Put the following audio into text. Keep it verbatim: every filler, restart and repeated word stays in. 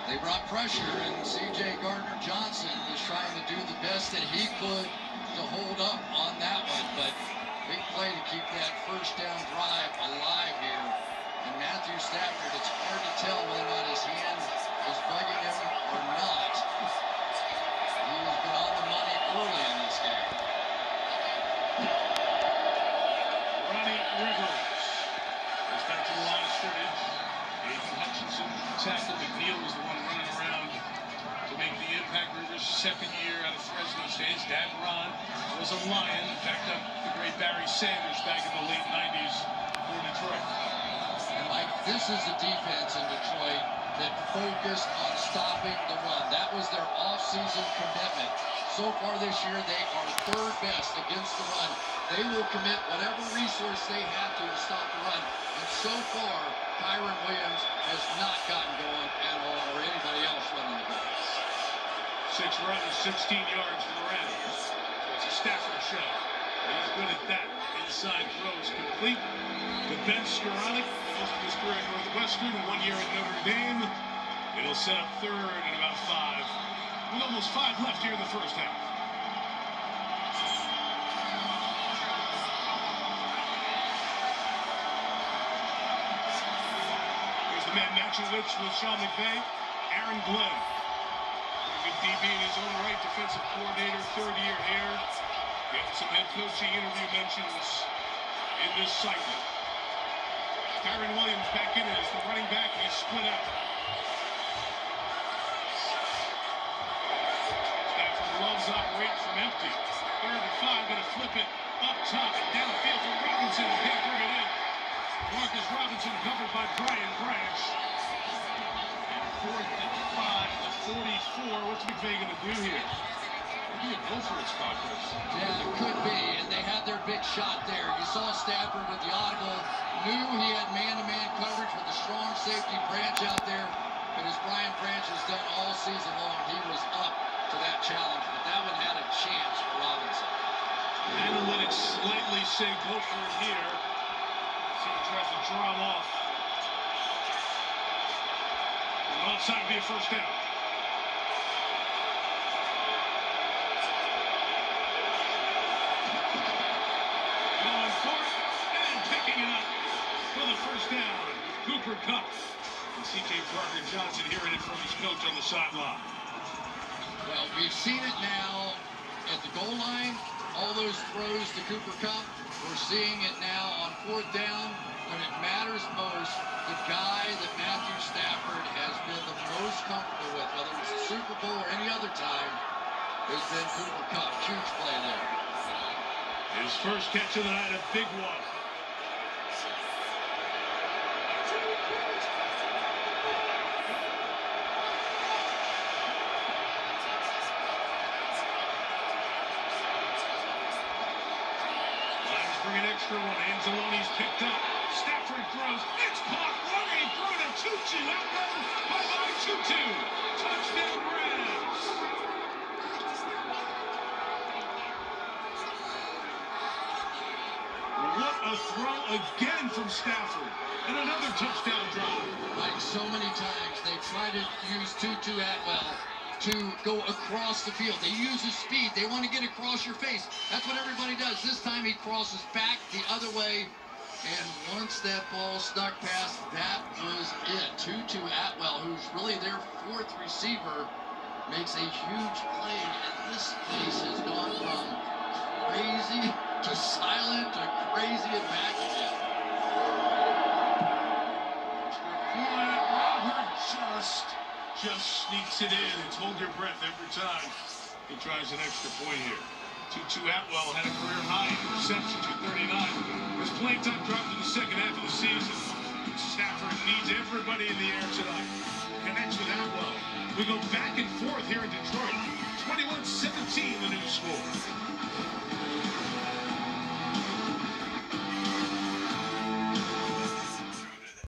They brought pressure, and C J Gardner-Johnson was trying to do the best that he could to hold up on that one, but big play to keep that first down drive alive here. And Matthew Stafford, it's hard to tell whether or not his hand is bugging him or not. He has been on the money early in this game. Ronnie Rivers goes back to the line of scrimmage. Aiden Hutchinson tackled. McNeil was the one running around to make the impact. Rivers' second year out of Fresno State. His dad, Ron, was a Lion. Backed up the great Barry Sanders back in the late nineties for Detroit. And Mike, this is a defense in Detroit that focused on stopping the run. That was their off-season commitment. So far this year, they are third best against the run. They will commit whatever resource they have to to stop the run. And so far, Kyron Williams has not gotten going at all, or anybody else running the ball. Six runs, sixteen yards for the Rams. So it's a Stafford show. He's good at that. Inside throws complete to Ben Skowronek. Most of his career at Northwestern, one year at Notre Dame. It'll set up third in about five. With almost five left here in the first half. Here's the man matching which with Sean McVay, Aaron Glenn. Pretty good D B in his own right, defensive coordinator, third year here. Getting some head coaching interview mentions in this segment. Kyron Williams back in as the running back, and he's split out. Stafford loves operating from empty. Third and five, going to flip it up top and downfield to Robinson. Can't bring it in. Marcus Robinson covered by Brian Branch. And fourth and five, the forty-four. What's McVay going to do here? Maybe a go for it, Scott. Yeah, it could be, and they had their big shot there. You saw Stafford with the audible, knew he had man-to-man coverage with a strong safety Branch out there, but as Brian Branch has done all season long, he was up to that challenge, but that one had a chance for Robinson. Analytics slightly say go for it here. See if he tries to draw him off. And outside be a first down. For the first down, Cooper Kupp. And C J Gardner-Johnson hearing it from his coach on the sideline. Well, we've seen it now at the goal line, all those throws to Cooper Kupp. We're seeing it now on fourth down when it matters most. The guy that Matthew Stafford has been the most comfortable with, whether it's the Super Bowl or any other time, has been Cooper Kupp. Huge play there. His first catch of the night, a big one. Bring an extra one. Anzalone's picked up. Stafford throws. It's caught. Running through to Tutu. Outgoing. Bye-bye, Tutu. Touchdown, Rams. What a throw again from Stafford. And another touchdown drive. Like so many times, they try to use Tutu Atwell to go across the field. They use his speed. They want to get across your face. That's what everybody does. This time he crosses back the other way. And once that ball snuck past, that was it. Tutu Atwell, who's really their fourth receiver, makes a huge play. And this place has gone from crazy to silent to crazy and back again. Robert just... Just sneaks it in. It's hold your breath every time he tries an extra point here. Tutu Atwell had a career high interceptions with thirty-nine. His playing time dropped in the second half of the season. Stafford needs everybody in the air tonight. Connects with Atwell. We go back and forth here in Detroit. twenty-one seventeen, the new score.